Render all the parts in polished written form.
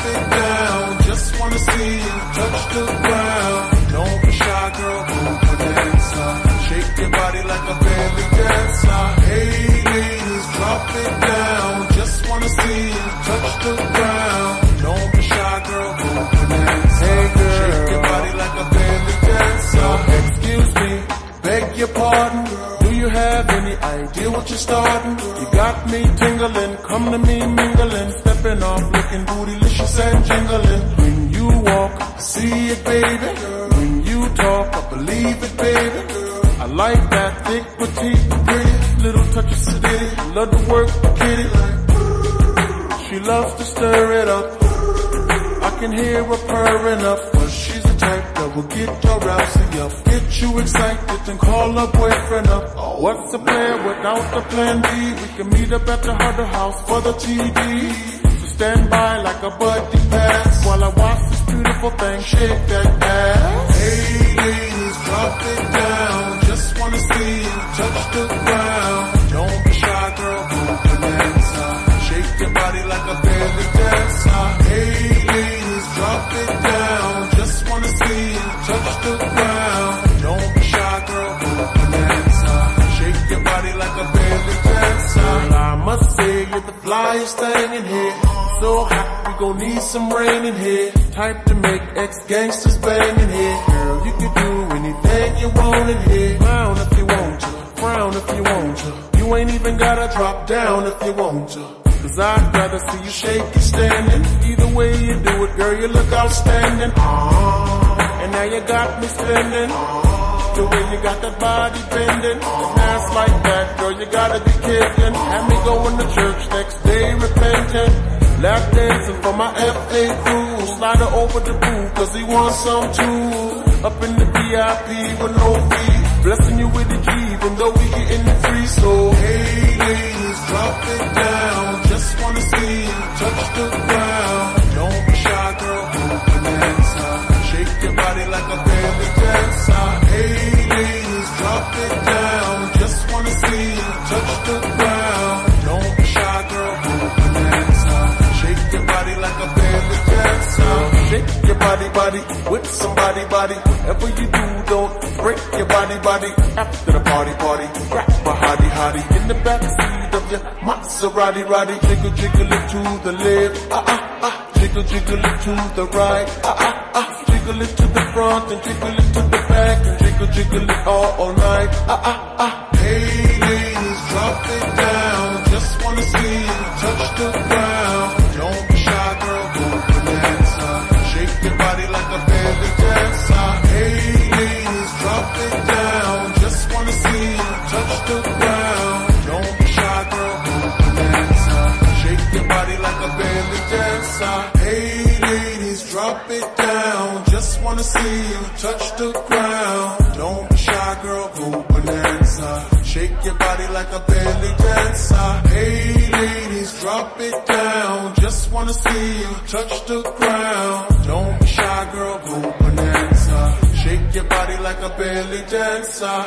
it down. Just wanna see you touch the ground. Don't be shy, girl, go bonanza. Shake your body like a belly dancer. Hey ladies, drop it down. Just wanna see you touch the ground. Don't be shy, girl, go bonanza. Hey girl, shake your body like a belly dancer. Excuse me, beg your pardon. Do you have any idea what you're starting? You got me tingling, come to me mingling, stepping off, looking bootylicious and jingling. When you walk, I see it, baby. When you talk, I believe it, baby. I like that thick, petite, pretty, little touch of sedity. Love to work the kitty. She loves to stir it up. I can hear her purring up, but she's the type that will get your rousey up, get you excited and call her boyfriend up. What's the plan without the plan B? We can meet up at the Huddle House for the TD. So stand by like a buddy pass while I watch this beautiful thing shake that ass. Hey ladies, drop it down. Just wanna see you touch the ground. Don't be shy, girl, go bonanza. Shake your body like a belly dancer. Hey ladies, drop it down. Just wanna see you touch the ground. Don't be shy, girl, go bonanza. Shake your body like a belly dancer. Well, I must say you're the flyest thing in here. So hot, we gon' need some rain in here. Type to make ex-gangsters bang in here. Girl, you can do anything you want in here. Frown if you want to, frown if you want to. You ain't even gotta drop down if you want to. Cause I'd rather see you shake it standing. Either way you do it, girl, you look outstanding. And now you got me spending. The way you got that body bending. Ass like that, girl, you gotta be kidding. Have me going to church next day repenting. Lap dancing for my FA crew. Slide her over the boo, cause he wants some too. Up in the VIP with no fee. Blessing you with the G, even though we getting it free. So hey ladies, drop it down. Just wanna see you touch the ground. Don't be shy, girl, go bonanza. Shake your body like a belly dancer. Hey ladies, drop it down. Just wanna see you touch the ground. Don't be shy, girl, go bonanza. Shake your body like a belly dancer. Shake your body with somebody body. Whatever you do, don't break your body. After the party, grab a hottie in the backseat of your Maserati. Jiggle it to the left, jiggle it to the right, jiggle it to the front and jiggle it to the back and jiggle it all night. Hey ladies, drop it down. Just wanna see you touch the ground. Don't be shy, girl, go bonanza. Shake your body like a belly dancer. Hey ladies, drop it down. Just wanna see you touch the ground. Don't be shy, girl, go bonanza. Shake your body like a belly dancer. Hey ladies, drop it down. Just wanna see you touch the ground. Don't be shy, girl, go bonanza. Shake your body like a belly dancer. Hey ladies, drop it down. Just wanna see you touch the ground. Don't be shy, girl, go bonanza. Shake your body like a belly dancer.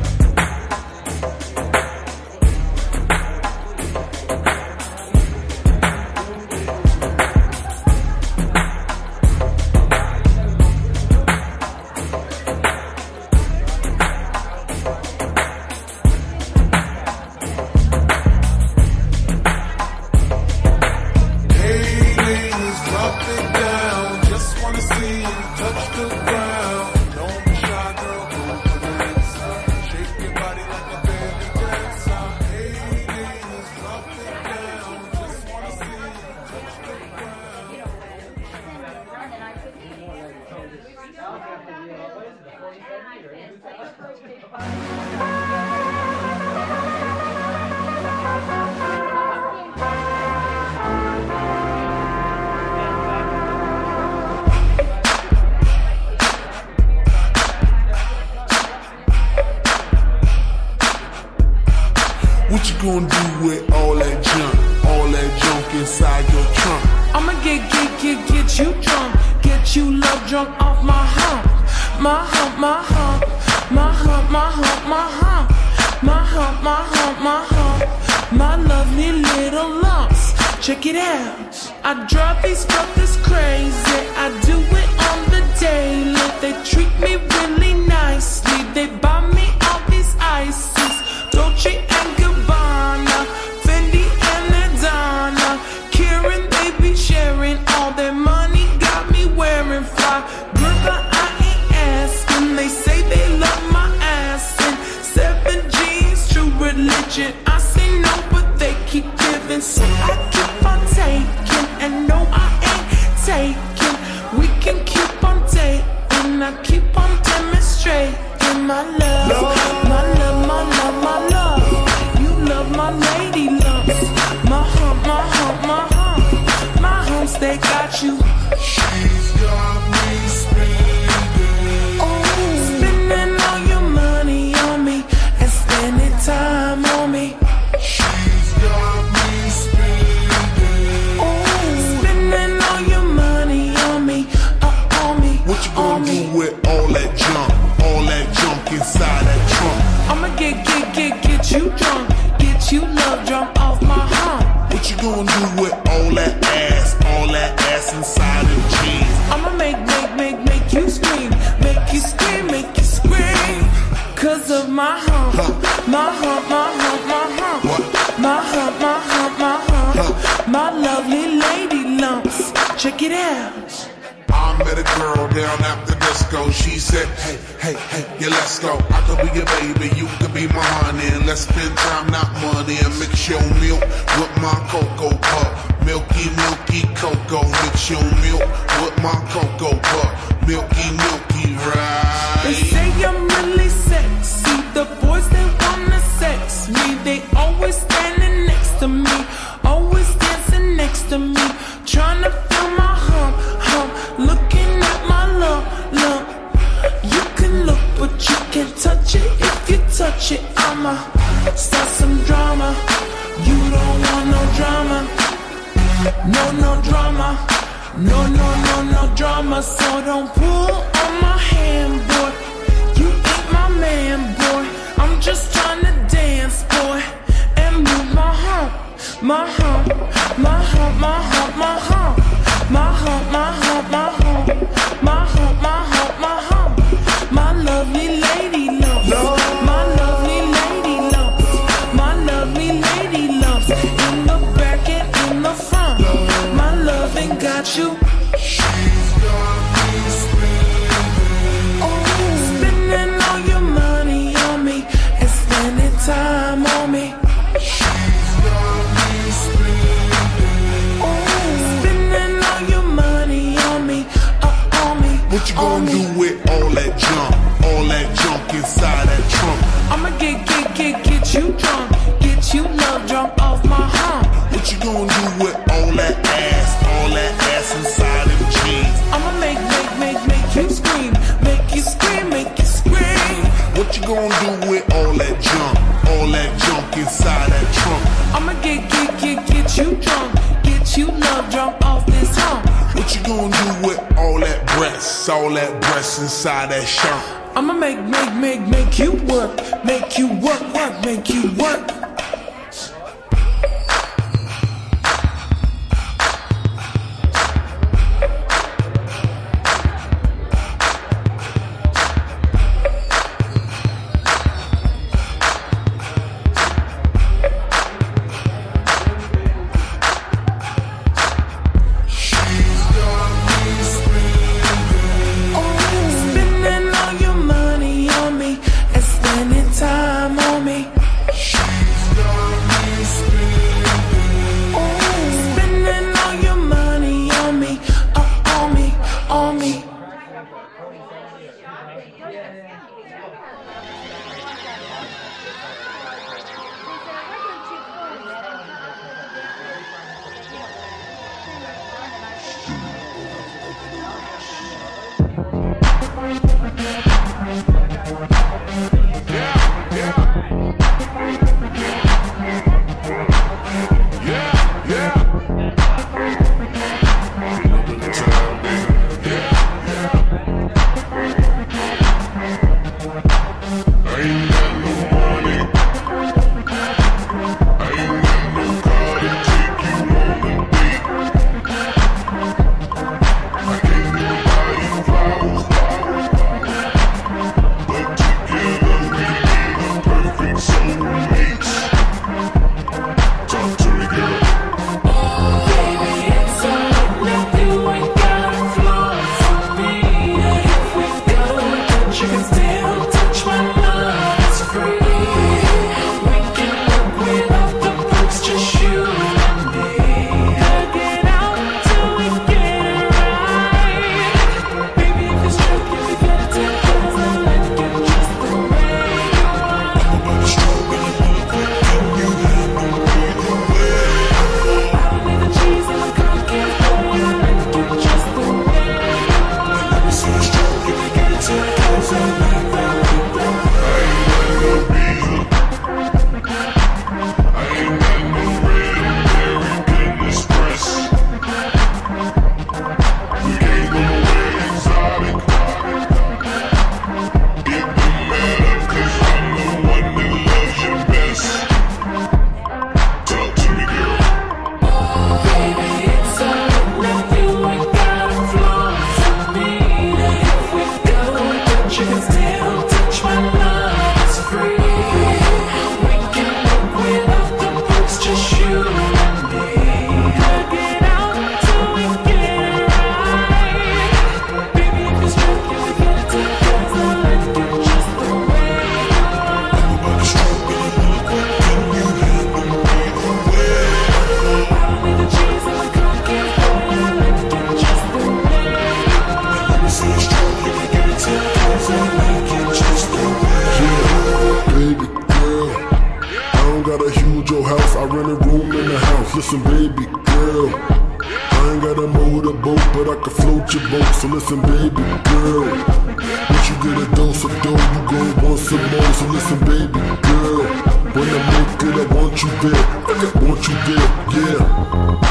What you gonna do with all that junk inside your trunk? I'ma get you drunk, get you love drunk off my hump, my hump, my hump, my hump, my hump, my hump, my hump, my hump, my hump, my lovely little lumps. check it out. I drive these brothers crazy, I do it on the daily. They treat me really nicely, they buy me all these ices, Dolce and Gabbana, Fendi and Adana, Karen, they be sharing all their money, got me wearing fly. Girl, but I ain't asking, they say they love my ass and 7 G's, true religion. I say no, but they keep giving, so I keep on taking, and no, I ain't taking. We can keep on dating, I keep on demonstrating my love, my love, my love, my love. You love my lady loves, my hump, my hump, my hump, my humps, they got you. She's got me spending. Oh, spending all your money on me and spending time on me. She's got me spending. Oh, spending all your money on me, on me. What you gonna do with all that junk inside that trunk? I'ma get you drunk, get you love drunk off my hump. What you gonna do with all that ass inside them jeans? I'ma make you scream, make you scream, make you scream. Cause of my hump, my hump, my hump, my hump. What? My hump, my hump, my hump. My lovely lady lumps, check it out. I met a girl down at the disco. She said, hey, yeah, let's go. I could be your baby, you could be my honey, and let's spend time, not money. And mix your milk with my cocoa puff. Milky, milky cocoa. Mix your milk with my cocoa puff. Milky, milky, right? They say I'm really sexy. The boys, they wanna sex me. They always standing next to me, always dancing next to me, trying to feel my hump, looking at my lump. You can look, but you can't touch it. If you touch it, I'ma start some drama. You don't want no drama, no drama, no drama. So don't pull on my hand, boy. You ain't my man, boy. I'm just trying to dance, boy, and move my hump, my hump, my hump, my hump, my hump, my hump, my hump, my hump, my hump, my hump, my hump. My lovely lady loves, my lovely lady loves, my lovely lady loves. In the back and in the front, my loving got you. She's got me spending. Oh, spending all your money on me and spending time on me. She's got me spending. Oh, spending all your money on me, on me. What you gonna do with all that junk inside that trunk? I'ma get you drunk, get you love drunk off my hump. What you gonna do with all that ass inside them jeans? I'ma make you scream, make you scream, make you scream. What you gonna do with all that junk inside that trunk? I'ma get you drunk, get you love drunk off this hump. What you gonna do with all that breasts inside that shirt? I'ma make you work, make you work, make you work. She's free. We can work without the perks, just you and me. Hug it out till we get it right. Baby, if it's true, can we get it together? Let's get just the way you are. Everybody stroking it really quick. Can you handle me the way? I don't need the cheese and the cookies, boy. I like it just the way you are. Let me see you stroke it. Get it to the close and let that. I rent a room in the house, listen baby girl, I ain't got a motorboat, but I can float your boat. So listen baby girl, once you get a dose of dough, you gon' want some more. So listen baby girl, when I make it, I want you there, want you there, yeah.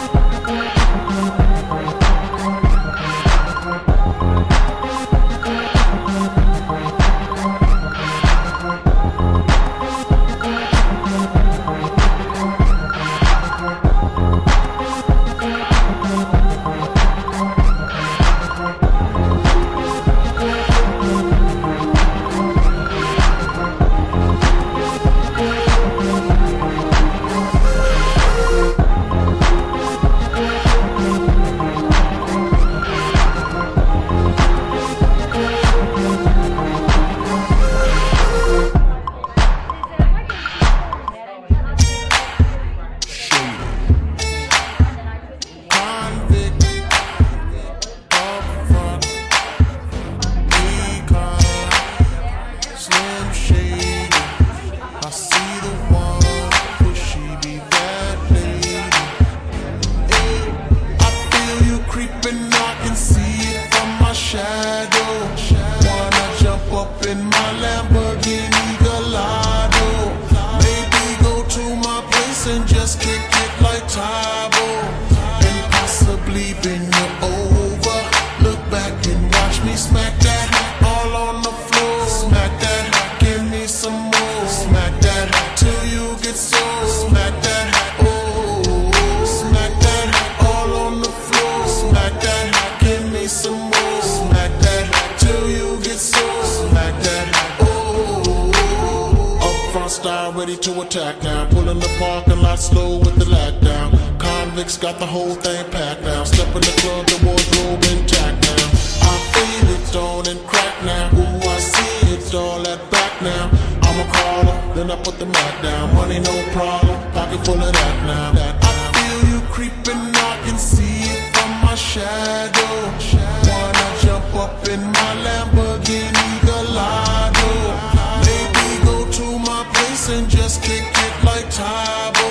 Ready to attack now. Pulling the parking lot slow with the lockdown. Convicts got the whole thing packed now. Step in the club, the wardrobe intact now. I feel it on and crack now. Ooh, I see it all at back now. I'm a caller, then I put the mat down. Money no problem, pocket full of that now. I feel you creeping, I can see it from my shadow. Wanna jump up in my Lamborghini Gallardo. Maybe go to my place and just kick it like Tybo,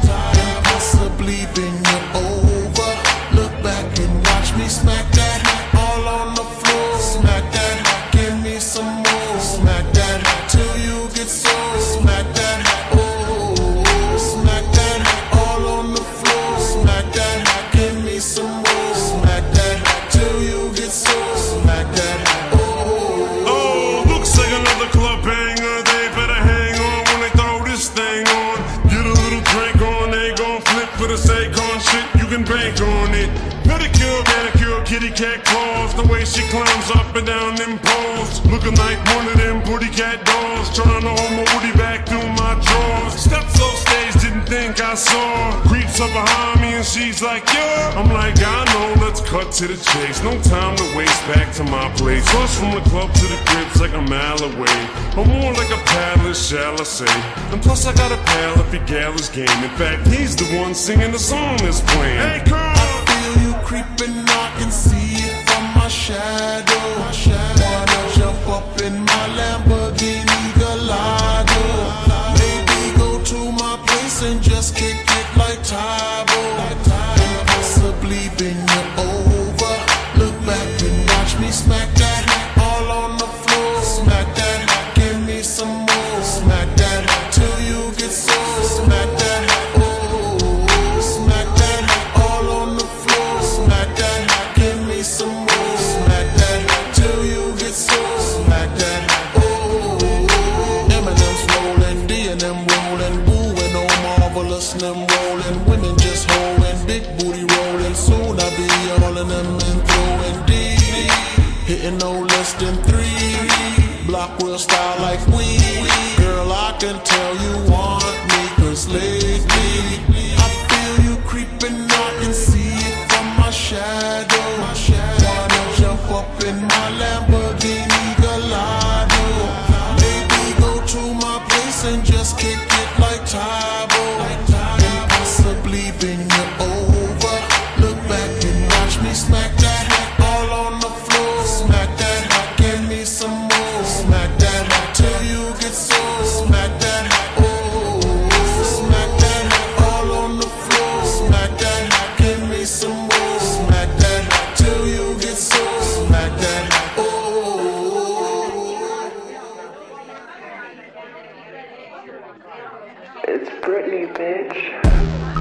and possibly bend you over. Look back and watch me smack that all on the floor. Smack that, give me some more. Smack that till you get sore. Smack that, oh, smack that all on the floor. Smack that, give me some more. Smack that till you get sore. Smack that, oh. Oh, looks like another club banger. They better hang on when they throw this thing on. Get a little drink on, they gon' flip for the sake on shit. You can bank on it. Pedicure, manicure, kitty cat claws. The way she climbs up and down them poles, looking like one of them booty cat dolls. Trying to hold my booty back through my drawers. Steps off stage, didn't think I saw. Creeps up behind me and she's like, yeah. I'm like, I know, let's cut to the chase. No time to waste, back to my place. Rush from the club to the crib's like a mile away, or more like a palace. shall I say? And plus I got a pal if your gal is game. In fact, he's the one singing the song that's playing. Hey, come on! I feel you creeping, I can see it from my shadow. Wanna jump up in my Lamborghini Gallardo. Maybe go to my place and just kick it like Tybo. And possibly bend you over. Look back and watch me smack that all on the floor. Smack that, give me some more. Smack that till you get sore. Smack that, oh, smack that all on the floor. Smack that, give me some more. Smack that till you get sore. Smack that, oh. Eminem's rolling, D and them rolling, Boo and oh marvelous them rolling. Women just holding, big booty rolling. Soon I'll be all in them and throwing D. Hitting no less than 3. Block real style like we. Girl, I can tell you want me, cause lately I feel you creeping, I can see it from my shadow. Wanna jump up in my Lamborghini Gallardo. Maybe go to my place and just kick it like Tybo. And possibly bend you over. Look back and watch me smack that all on the floor. Smack that, give me some more. Smack that till you get sore. Smack that, oh. Smack that all on the floor. Smack that, give me some more. Smack that till you get sore. Smack that, oh. It's Britney, bitch.